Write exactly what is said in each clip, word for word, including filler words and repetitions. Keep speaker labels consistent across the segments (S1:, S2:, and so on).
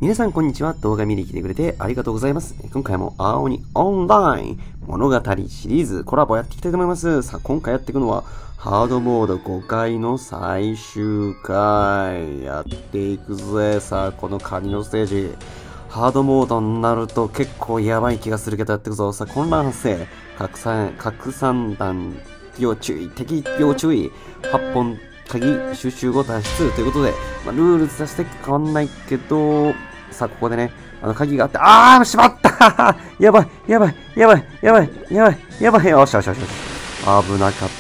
S1: 皆さんこんにちは。動画見に来てくれてありがとうございます。今回も青鬼オンライン物語シリーズコラボやっていきたいと思います。さあ、今回やっていくのはハードモードごかいの最終回やっていくぜ。さあ、このカニのステージ。ハードモードになると結構やばい気がするけどやっていくぞ。さあ、混乱発生。拡散、拡散弾要注意。敵要注意。はっぽん鍵収集後脱出ということで、まあ、ルールとして変わんないけど、さあ、ここでね、あの、鍵があって、あーしまったやばいやばいやばいやばいやばいやばいよしよしよしよし。危なかった。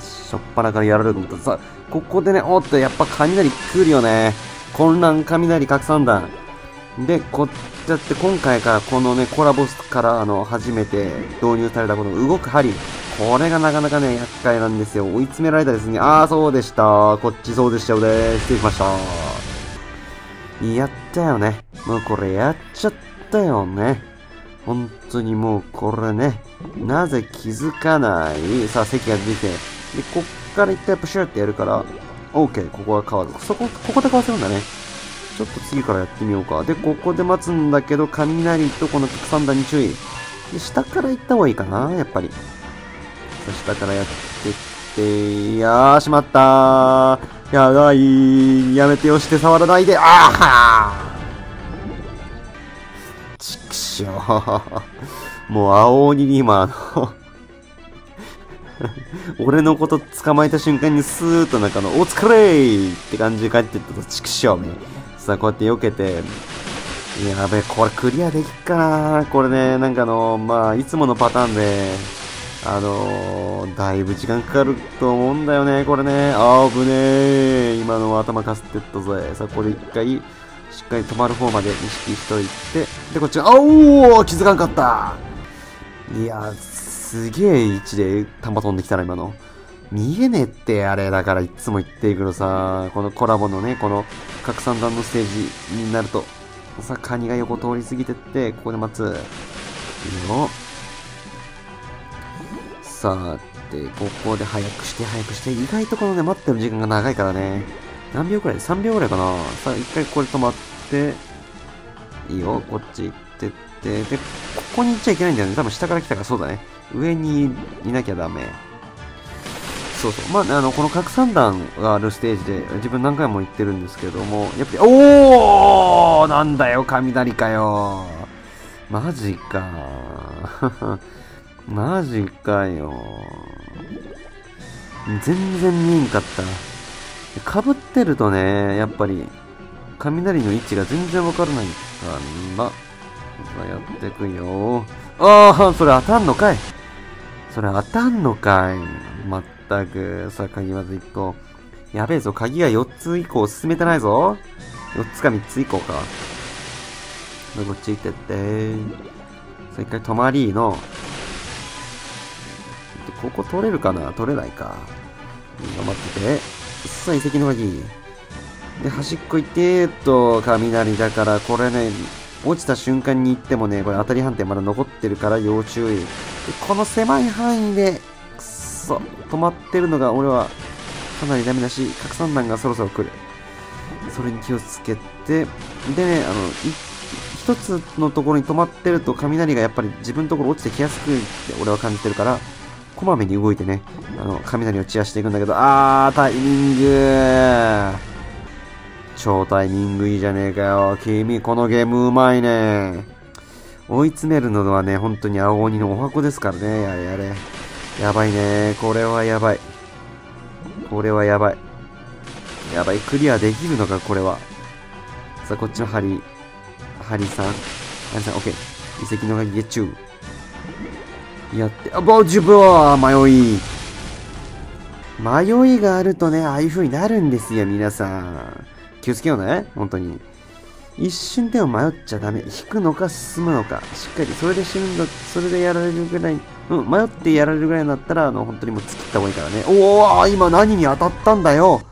S1: しょっぱなからやられると思った。さあ、ここでね、おっと、やっぱ雷来るよね。混乱雷拡散弾。で、こっちだって今回からこのね、コラボスからあの、初めて導入されたこの動く針。これがなかなかね、厄介なんですよ。追い詰められたですね。あー、そうでした。こっちそうでしたよね。失礼しました。やったよね。もうこれやっちゃったよね。本当にもうこれね。なぜ気づかない。さあ、席が出て。で、こっから一回プシューってやるから、OK。ここは変わる。そこ、ここで変わせるんだね。ちょっと次からやってみようか。で、ここで待つんだけど、雷とこの拡散弾に注意。で、下から行った方がいいかな、やっぱり。下からやってって、いやー、しまったー。やばい。やめてよして触らないで。あーはーちくしょう。もう青鬼に今、あの俺のこと捕まえた瞬間にスーッとなんかの、お疲れーって感じで帰ってったと、ちくしょうね。さあ、こうやって避けて、やべえ、これクリアできっかな。これね、なんかあの、まあ、いつものパターンで、あのー、だいぶ時間かかると思うんだよね、これね。あーぶねー。今のは頭かすってったぜ。さあ、これ一回、しっかり止まる方まで意識しといて。で、こっちが、あおー気づかんかった。いやー、すげえ位置で弾飛んできたな、今の。見えねえって、あれ。だからいつも言ってるけどさ、このコラボのね、この拡散弾のステージになると、さあ、カニが横通り過ぎてって、ここで待つ。いいよ。さあ、で、ここで早くして、早くして。意外とこのね、待ってる時間が長いからね。何秒くらい ?さん 秒くらいかな。さあ、一回ここで止まって、いいよ、こっち行ってって。で、ここに行っちゃいけないんだよね。多分下から来たからそうだね。上にいなきゃダメ。そうそう。まあ、あの、この拡散弾があるステージで、自分何回も言ってるんですけども、やっぱり、おーなんだよ、雷かよ。マジか。マジかよ。全然見えんかった。被ってるとね、やっぱり、雷の位置が全然わからないからな。さあ、やっていくよ。ああ、それ当たんのかい。それ当たんのかい。まったく。さあ、鍵まずいっこ。やべえぞ、鍵がよっつ以降進めてないぞ。よっつかみっつ以降か。こっち行ってって。さあ、一回止まりの。ここ取れるかな取れないか。頑張ってて。さあ、遺跡の鍵。で、端っこ行ってーっと、雷だから、これね、落ちた瞬間に行ってもね、これ当たり判定まだ残ってるから要注意。で、この狭い範囲で、くっそ、止まってるのが俺はかなりダメだし、拡散弾がそろそろ来る。それに気をつけて、でね、あの、一つのところに止まってると雷がやっぱり自分のところ落ちてきやすくって俺は感じてるから、こまめに動いてね、あの、雷を散らしていくんだけど、あー、タイミング超タイミングいいじゃねえかよ。君、このゲームうまいね。追い詰めるのはね、本当に青鬼のお箱ですからね。やれやれ。やばいね。これはやばい。これはやばい。やばい。クリアできるのか、これは。さあ、こっちのハリ、ハリさん。ハリさん、オッケー。遺跡の鍵ゲッチュー。やって、あ、ボジュブー迷い。迷いがあるとね、ああいう風になるんですよ、皆さん。気をつけようね、本当に。一瞬でも迷っちゃダメ。引くのか進むのか。しっかり、それで死ぬんだ、それでやられるぐらい、うん、迷ってやられるぐらいになったら、あの、本当にもう突き切った方がいいからね。おー、今何に当たったんだよ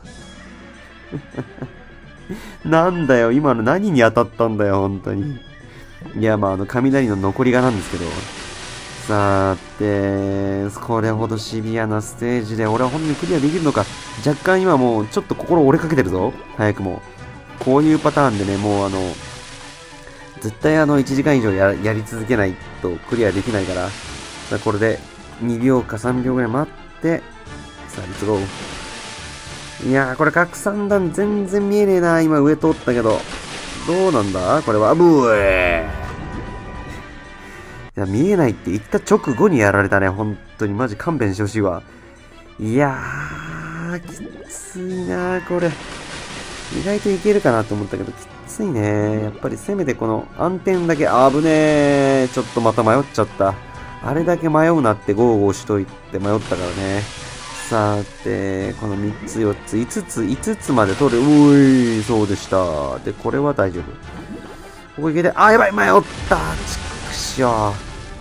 S1: なんだよ、今の何に当たったんだよ、本当に。いや、まあ、あの、雷の残りがなんですけど。さて、これほどシビアなステージで俺は本当にクリアできるのか。若干今もうちょっと心折れかけてるぞ。早くも。こういうパターンでね、もうあの、 絶対あのいちじかん以上 や, やり続けないとクリアできないから、さあこれでにびょうかさんびょうぐらい待って、さあ、レッツゴー。いやー、これ拡散弾全然見えねえな。今上通ったけど。どうなんだこれは。ブエー。いや、見えないって言った直後にやられたね。本当にマジ勘弁してほしいわ。いやー、きついなー、これ。意外といけるかなと思ったけど、きついね。やっぱりせめてこの暗転だけ、あぶねー。ちょっとまた迷っちゃった。あれだけ迷うなってゴーゴーしといて迷ったからね。さて、このみっつよっつ、いつつ、いつつまで取る。うーい、そうでした。で、これは大丈夫。ここいけて、あ、やばい、迷った。ちくしょ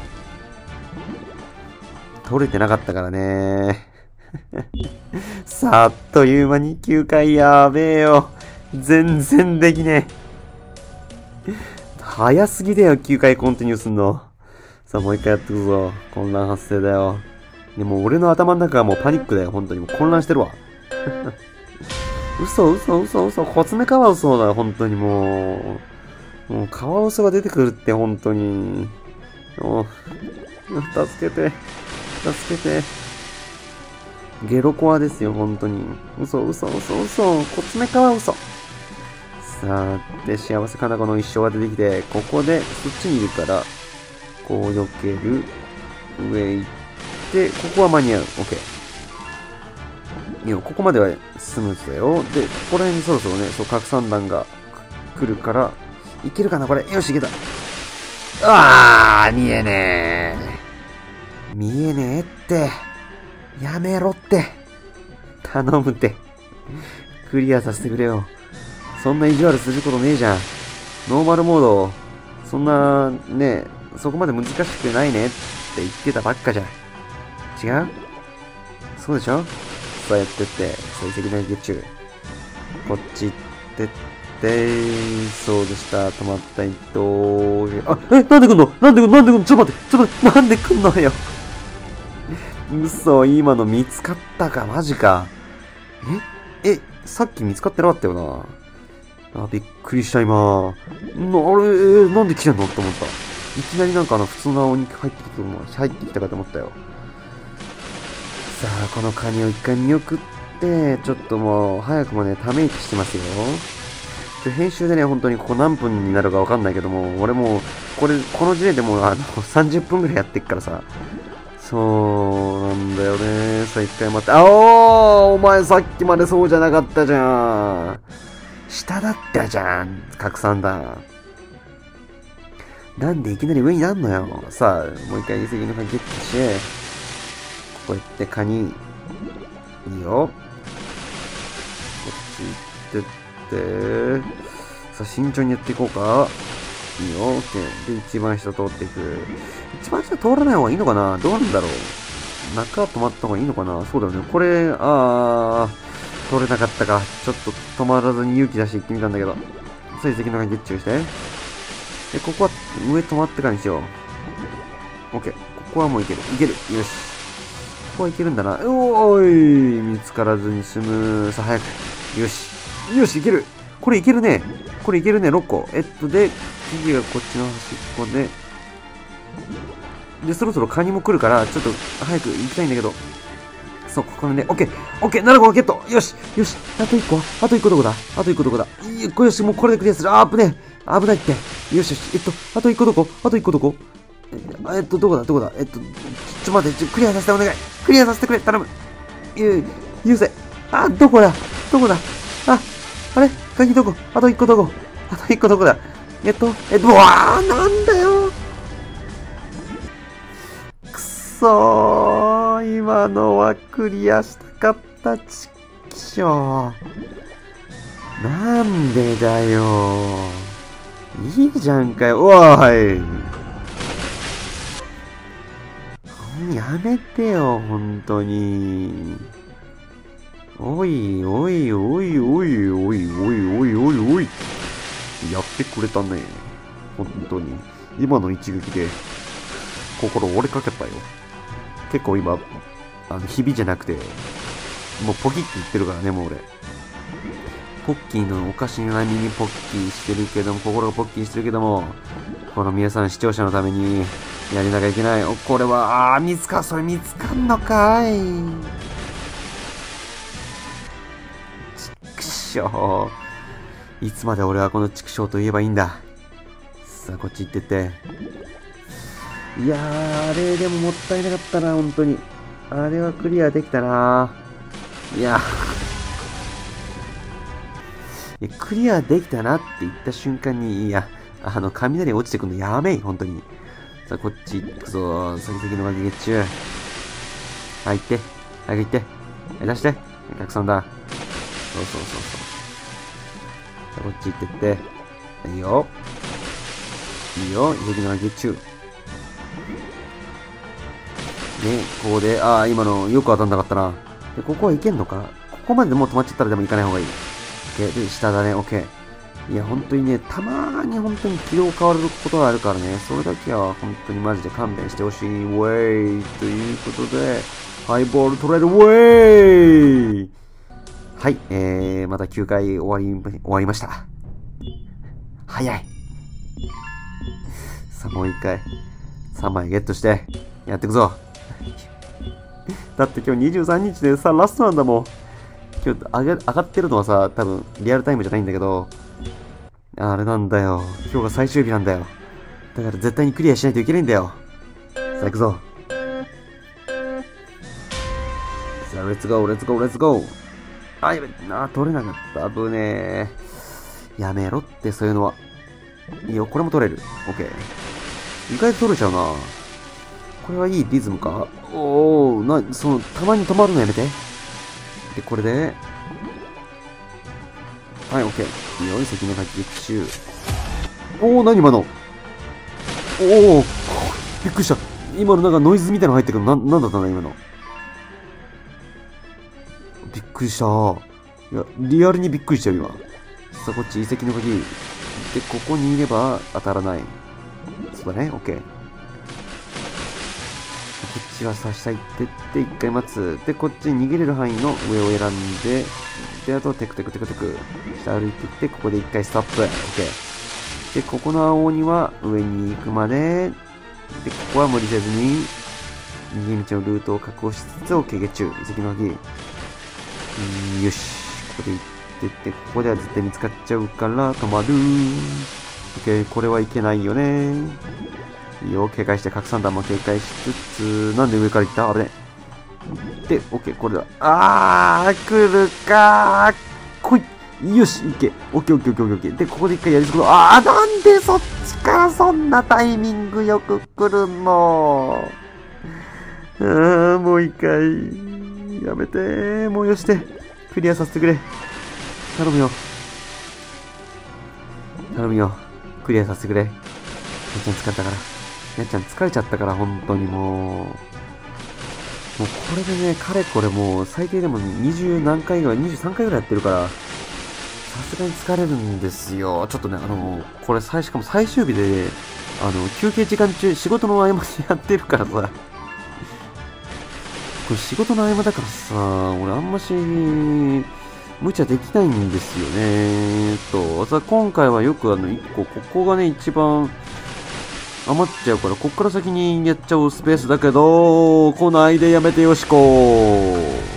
S1: う。取れてなかったからね。さあ、あっという間にきゅうかいやべえよ。全然できねえ。早すぎだよ、きゅうかいコンティニューすんの。さあ、もう一回やってくぞ。混乱発生だよ。でも俺の頭の中はもうパニックだよ。本当にもう混乱してるわ。嘘嘘嘘嘘。コツメカワウソだよ。本当にもう。もうカワウソが出てくるって本当に。もう、助けて。助けて。ゲロコアですよ、本当に。嘘嘘嘘嘘。コツメカワウソ。さあ、で、幸せかな子の一生が出てきて、ここでそっちにいるから、こう避ける。上行って、ここは間に合う。OK。いいよ、ここまではスムーズだよ。で、ここら辺にそろそろね、そう、拡散弾が来るから、いけるかなこれ。よし、いけた。あー、見えねえ。見えねえって。やめろって。頼むって。クリアさせてくれよ。そんな意地悪することねえじゃん。ノーマルモード、そんな、ね、そこまで難しくないねって言ってたばっかじゃん。違う？そうでしょ？そうやってって、成績だけ中。こっち行ってって、そうでした。止まった一等。あ、え、なんで来んの？なんで来んの？なんで来んの？ちょっと待って、ちょっと待って、なんで来んのよ。嘘、今の見つかったか、マジか。ええ、さっき見つかってなかったよな。あ、びっくりした、今。な、あれ、えー、なんで来てんのって思った。いきなりなんかあの、普通のお肉入ってきて、入ってきたかと思ったよ。さあ、このカニを一回見送って、ちょっともう、早くもね、ため息してますよ。ちょ、編集でね、本当にここ何分になるかわかんないけども、俺もう、これ、この時点でもう、あの、さんじゅっぷんぐらいやってっからさ。そうなんだよね。さあ、一回待って。あおー、お前さっきまでそうじゃなかったじゃん。下だったじゃん。拡散だ。なんでいきなり上になんのよ。さあ、もう一回遺跡のカニゲットして、こうやってカニ、いいよ。こっち行ってって、さあ、慎重にやっていこうか。いいよ。OK。で、一番下通っていく。一番下通らない方がいいのかな？どうなんだろう？中止まった方がいいのかな？そうだよね。これ、あー、通れなかったか。ちょっと止まらずに勇気出して行ってみたんだけど。さあ、遺跡のカニゲッチューして。で、ここは上止まってからにしよう。OK。ここはもういける。いける。よし。ここはいけるんだな。おーい。見つからずに済む。さあ、早く。よし。よし、いける。これいけるね。これいけるね。ろっこ。えっと、で、次がこっちの端っこで。で、そろそろカニも来るから、ちょっと早く行きたいんだけど。そう、ここでね。オッケー。オッケー。ななこゲット。よし。よし。あといっこ。あといっこどこだ？あといっこどこだ？いいよし。もうこれでクリアする。あー、危ねえ。危ないって。よしよし。えっと、あといっこどこ？あといっこどこ？え、えっと、どこだ？どこだ？えっと、ちょ、ちょ待って。ちょ、クリアさせてお願い。クリアさせてくれ。頼む。ゆう、ゆうせ。あ、どこだ？どこだ？あ、あれ？カニどこ？あといっこどこ？あといっこどこだ？えっと、えっと、うわー、なんだよ。くそー、今のはクリアしたかったちきしょう。なんでだよ。いいじゃんかよ。おーい。やめてよ、ほんとに。おいおいおいおいおいおいおいおいおい。やってくれたね。本当に。今の一撃で、心折れかけたよ。結構今、あの、ひびじゃなくて、もうポキって言ってるからね、もう俺。 ポッキーのお菓子並みにポッキーしてるけども、心がポッキーしてるけども、この皆さん視聴者のためにやりなきゃいけない。お、これは、あー、見つか、それ見つかんのかい。畜生。いつまで俺はこの畜生と言えばいいんだ。さあ、こっち行ってって。いやー、あれでももったいなかったな、本当に。あれはクリアできたな。いやいや、クリアできたなって言った瞬間に、いや、あの、雷落ちてくるのやめい、本当に。さあ、こっち行くぞ。先々の巻き月中。はい、行って。早く行って。はい、出して。拡散だ。そうそうそうそう。さあ、こっち行ってって。いいよ。いいよ、先々の巻き月中。ね、ここで、ああ、今のよく当たんなかったな。で、ここはいけんのか？ここまででもう止まっちゃったらでも行かない方がいい。で、下だね、オッケー。いや、本当にね、たまーに本当に軌道変わることがあるからね、それだけは本当にマジで勘弁してほしい。ウェイということで、ハイボール取れるウェイはい、えー、またきゅうかい終わり、終わりました。早い。さあ、もういっかい。さんまいゲットして、やっていくぞ。だって今日にじゅうさんにちでさ、ラストなんだもん。今日上が、上がってるのはさ、多分リアルタイムじゃないんだけど、あれなんだよ。今日が最終日なんだよ。だから絶対にクリアしないといけないんだよ。さあ行くぞ。さあ、レッツゴー、レッツゴー、レッツゴー。あ、やべ、あ、取れなかった。危ねえ。やめろって、そういうのは。いいよ、これも取れる。オッケー。意外と取れちゃうな。これはいいリズムか？おー、な、その、たまに止まるのやめて。で、これで、はい、オッケー。いいよ、関の書き月中。おー、何今の？おー、びっくりした。今のなんかノイズみたいなの入ってくるの、な、なんだったんだ、今の。びっくりした。いや、リアルにびっくりしたよ、今。さあ、こっち、遺跡の鍵。で、ここにいれば当たらない。そうだね、オッケー。こっちは差し行ってって、一回待つ。で、こっちに逃げれる範囲の上を選んで、で、あと、テクテクテクテク。下歩いていって、ここで一回ストップ。オッケー。で、ここの青鬼は上に行くまで、で、ここは無理せずに、逃げ道のルートを確保しつつ、オッケー、ゲッチュー。遺跡の鍵。よし。ここで行ってって、ここでは絶対見つかっちゃうから、止まる。オッケー、これはいけないよね。いいよ、警戒して、拡散弾も警戒しつつ、なんで上から行った？あれね。で、オッケー、これだ。あー、来るかー。来い。よし、行け。オッケー、オッケー、オッケー、オッケー。で、ここで一回やり過ごす。あー、なんでそっちからそんなタイミングよく来るの？あー、もう一回。やめてー。もうよして。クリアさせてくれ。頼むよ。頼むよ。クリアさせてくれ。やっちゃん疲れたから。やっちゃん疲れちゃったから、本当にもう。もうこれでね、かれこれもう最低でもにじゅう何回ぐらい、にじゅうさんかいぐらいやってるから、さすがに疲れるんですよ。ちょっとね、あの、これ最、しかも最終日で、あの、休憩時間中、仕事の合間でやってるからさ、これ仕事の合間だからさ、俺あんまし、無茶できないんですよね。と、さ、今回はよくあの、いっこ、ここがね、一番、余っちゃうから、こっから先にやっちゃうスペースだけど、来ないでやめてよしこ。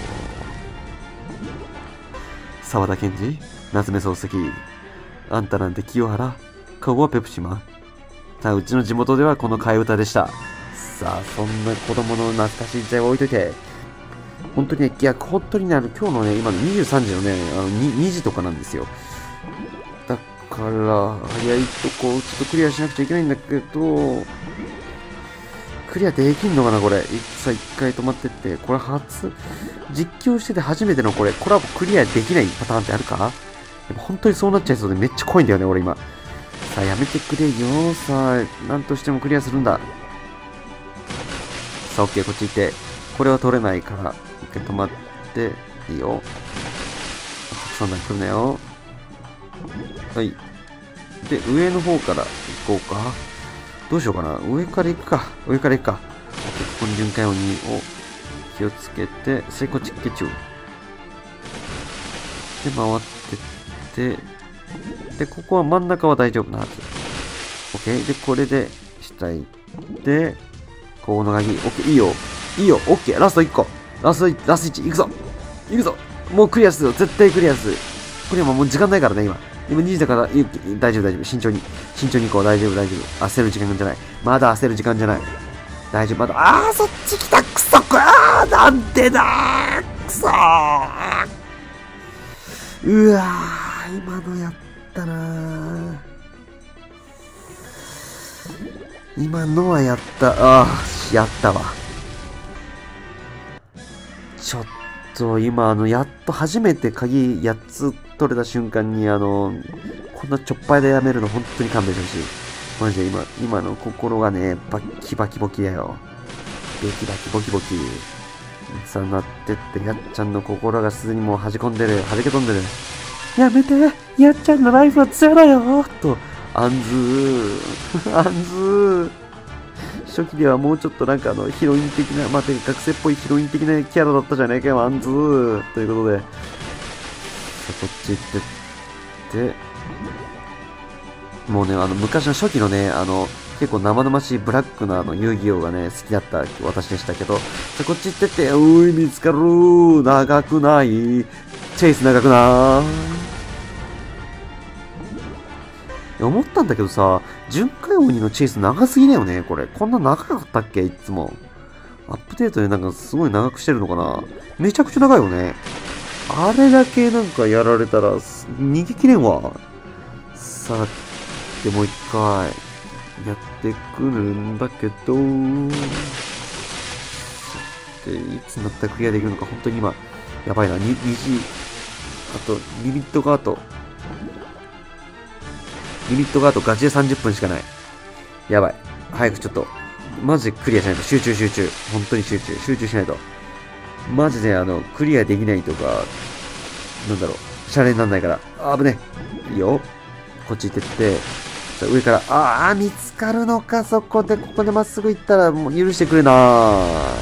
S1: 沢田研二、夏目漱石、あんたなんて清原、顔はペプシマン。さあ、うちの地元ではこの替え歌でした。さあ、そんな子供の懐かしい時代を置いといて、本当にね、いや、本当にね、あの、今日のね、今のにじゅうさんじのね、あの 2, にじとかなんですよ。だから、早いとこ、ちょっとクリアしなくちゃいけないんだけど、クリアできんのかな、これ。さあ、一回止まってって、これ初、実況してて初めてのこれ、コラボクリアできないパターンってあるか？でも本当にそうなっちゃいそうでめっちゃ怖いんだよね、俺今。さあ、やめてくれよ。さあ、なんとしてもクリアするんだ。さあ、オッケー、こっち行って。これは取れないから、一回止まって、いいよ。たくさん弾来るなよ。はい。で、上の方から行こうか。どうしようかな。上から行くか。上から行くか。ここに巡回鬼を気をつけて、セイコチッケチュウ。で、回ってっで、で、ここは真ん中は大丈夫なはず。OK。で、これで、下行って、この鍵。OK。いいよ。いいよ。OK。ラストいっこ。ラストいち、ラストいち。行くぞ。行くぞ。もうクリアするよ。絶対クリアする。これももう時間ないからね、今。今にじだから、大丈夫、大丈夫。慎重に。慎重に行こう。大丈夫、大丈夫。焦る時間じゃない。まだ焦る時間じゃない。大丈夫、まだ。あー、そっち来た。くそ。あー、なんでだー。くそー。うわー、今のやったなー。今のはやった。あー、やったわ。ちょっと、今、あの、やっと初めて鍵やっつ取れた瞬間に、あの、こんなちょっぱいでやめるの本当に勘弁してほしい。マジで今、今の心がね、バッキバキボキだよ。バキバキボキボキ。さあなってって、やっちゃんの心がすでにもう弾んでる。弾け飛んでる。やめて、やっちゃんのライフは強だよと、あんずー。あんずー。初期ではもうちょっとなんかあの、ヒロイン的な、まあ、て学生っぽいヒロイン的なキャラだったじゃないかよ、あんずー。ということで、さあ、こっち行ってって、もうね、あの、昔の初期のね、あの、結構生々しいブラックなあの、遊戯王がね、好きだった私でしたけど、さあ、こっち行ってって、うい、見つかるー。長くない。チェイス長くない。思ったんだけどさ、巡回鬼のチェイス長すぎだよね、これ。こんな長かったっけいつも。アップデートでなんかすごい長くしてるのかな。めちゃくちゃ長いよね。あれだけなんかやられたら、逃げきれんわ。さあ、でもう一回、やってくるんだけど、で、いつになったらクリアできるのか、本当に今、やばいな。に、にじ、あと、リミットがあと、リミットがあとガチでさんじゅっぷんしかない。やばい。早くちょっと、マジでクリアしないと。集中集中。本当に集中。集中しないと。マジであの、クリアできないとか、なんだろう、シャレにならないから。あぶね。いいよ。こっち行ってって、上から、ああ、見つかるのか、そこで、ここでまっすぐ行ったら、もう許してくれなー。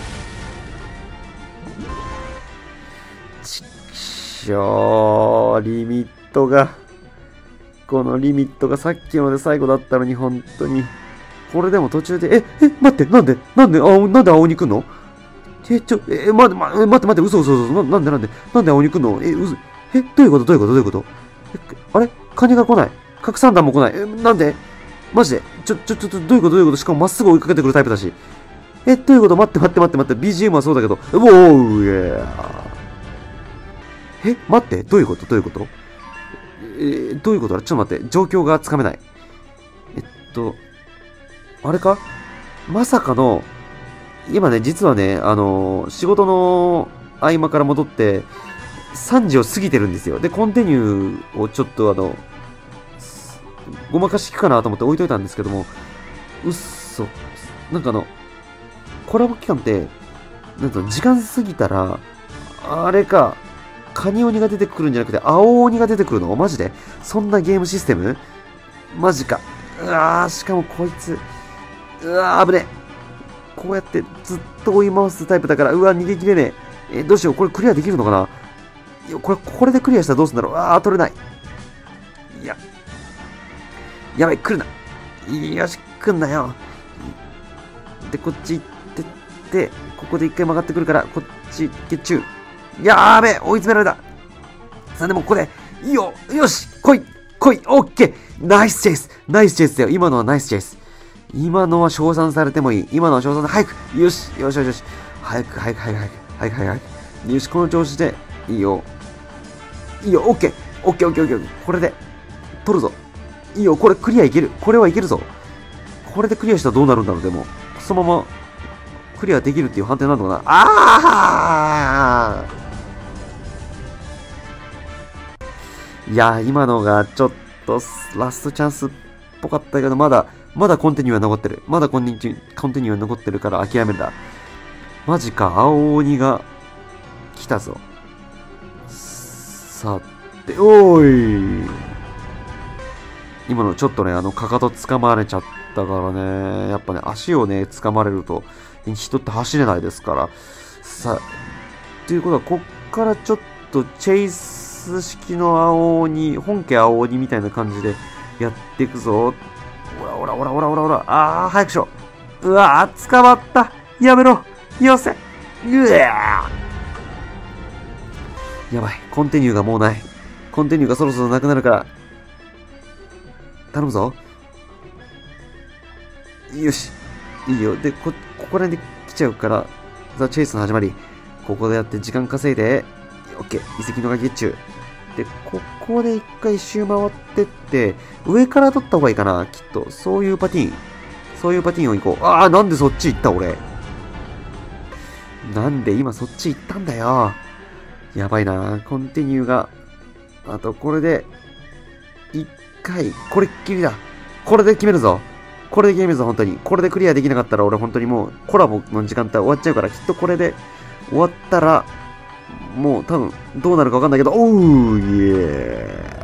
S1: ちくしょー、リミットが、このリミットがさっきまで最後だったのに、本当に。これでも途中で、え、え、待って、なんで、なんで、あ、なんで青に来んの？え、ちょ、え、待って、ま、待って、待って、嘘、嘘、嘘、な、なんで、なんで、なんで青に来んの？え、嘘、え、どういうこと、どういうこと、どういうこと？え、あれ？カニが来ない。拡散弾も来ない。え、なんで？マジで？ちょ、ちょ、ちょ、どういうこと、どういうこと？しかもまっすぐ追いかけてくるタイプだし。え、どういうこと？待って、待って、待って、待って、ビージーエム はそうだけど。おー、イエー。え、待って、どういうこと？どういうこと？えー、どういうことだ？ちょっと待って、状況がつかめない。えっと、あれか？まさかの、今ね、実はね、あのー、仕事の合間から戻って、さんじを過ぎてるんですよ。で、コンティニューをちょっとあの、ごまかし聞くかなと思って置いといたんですけども、うっそ。なんかあの、コラボ期間って、なんと時間過ぎたら、あれか、カニ鬼が出てくるんじゃなくて、青鬼が出てくるの？マジで？そんなゲームシステム？マジか。うわー、しかもこいつ、うわー、危ねえ。こうやってずっと追い回すタイプだから、うわ、逃げきれねえ。え、どうしよう。これクリアできるのかな？いや、これ、これでクリアしたらどうするんだろう。あー、取れない。いや。やばい、来るな。よし、来んなよ。で、こっち行ってって、ここで一回曲がってくるから、こっち、月中。やーべえ、追い詰められた。さあ、でもここで、いいよ、よし、来い、来い、オッケー、ナイスチェイス、ナイスチェイスだよ。今のはナイスチェイス。今のは称賛されてもいい。今のは称賛で、早く、よし、よしよしよし。早く、早く、早く、早く、早く、早く。よし、この調子で、いいよ。いいよ、オッケー、オッケー、オッケー、オッケー。これで、取るぞ。いいよ、これクリアいける。これはいけるぞ。これでクリアしたらどうなるんだろう、でも。そのまま、クリアできるっていう判定なのかな。あーいや、今のがちょっとラストチャンスっぽかったけど、まだ、まだコンティニューは残ってる。まだコンティニュー、コンティニューは残ってるから諦めるだ。マジか、青鬼が来たぞ。さて、おーい。今のちょっとね、あの、かかと掴まれちゃったからね、やっぱね、足をね、掴まれると、人って走れないですから。さあ、ということは、こっからちょっとチェイスス式の青鬼、本家青鬼みたいな感じでやっていくぞ。ほらほらほらほらほらほら。あー、早くしろ。うわー、捕まった。やめろ。よせ。うわー。やばい。コンティニューがもうない。コンティニューがそろそろなくなるから。頼むぞ。よし。いいよ。で、こ、ここら辺で来ちゃうから、ザ・チェイスの始まり。ここでやって時間稼いで、オッケー。遺跡のがゲッチュ。で、ここで一回一周回ってって、上から取った方がいいかな、きっと。そういうパティーン。そういうパティーンを行こう。ああ、なんでそっち行った俺。なんで今そっち行ったんだよ。やばいな。コンティニューが。あと、これで、一回、これっきりだ。これで決めるぞ。これで決めるぞ、本当に。これでクリアできなかったら俺本当にもうコラボの時間帯終わっちゃうから、きっとこれで終わったら、もう多分どうなるかわかんないけど、おー、イエ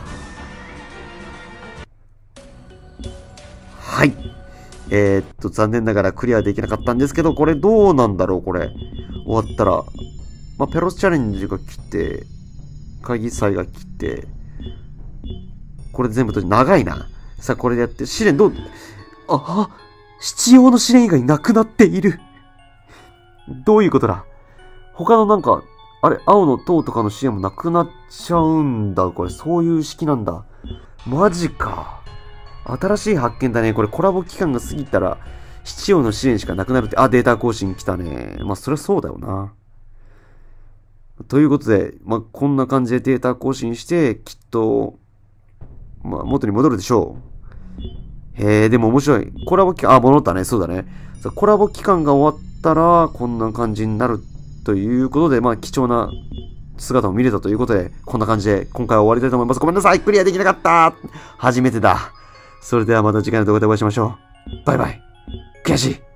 S1: ー。はい。えー、っと、残念ながらクリアできなかったんですけど、これどうなんだろう、これ。終わったら。まあ、ペロスチャレンジが来て、会議祭が来て、これ全部と長いな。さあ、これでやって、試練どう、あ、必要の試練以外なくなっている。どういうことだ？他のなんか、あれ、青の塔とかの試練もなくなっちゃうんだ。これ、そういう式なんだ。マジか。新しい発見だね。これ、コラボ期間が過ぎたら、必要の試練しかなくなるって。あ、データ更新来たね。まあ、そりゃそうだよな。ということで、まあ、こんな感じでデータ更新して、きっと、まあ、元に戻るでしょう。へえ、でも面白い。コラボ期間、あ、戻ったね。そうだね。コラボ期間が終わったら、こんな感じになるということで、まあ、貴重な姿を見れたということで、こんな感じで今回は終わりたいと思います。ごめんなさい。クリアできなかった。初めてだ。それではまた次回の動画でお会いしましょう。バイバイ。悔しい。